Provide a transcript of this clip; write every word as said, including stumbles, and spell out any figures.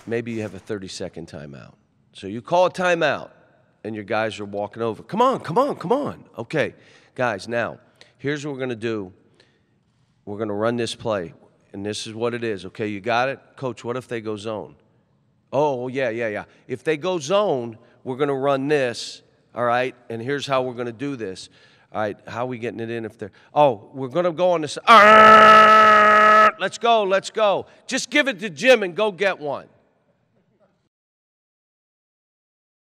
maybe you have a thirty-second timeout. So you call a timeout, and your guys are walking over. Come on, come on, come on. Okay, guys, now, here's what we're going to do. We're going to run this play, and this is what it is. Okay, you got it? Coach, what if they go zone? Oh, yeah, yeah, yeah. If they go zone, we're going to run this, all right? And here's how we're going to do this. All right, how are we getting it in if they're – oh, we're going to go on this – let's go, let's go. Just give it to Jim and go get one.